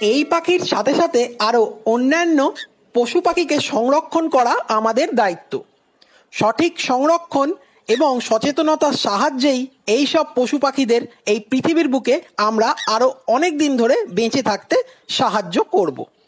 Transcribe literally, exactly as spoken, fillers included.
এই পাখির সাথে সাথে আরও অন্যান্য পশু পাখিকে সংরক্ষণ করা আমাদের দায়িত্ব। সঠিক সংরক্ষণ এবং সচেতনতার সাহায্যেই এই সব পশু পাখিদের এই পৃথিবীর বুকে আমরা আরও অনেক দিন ধরে বেঁচে থাকতে সাহায্য করব।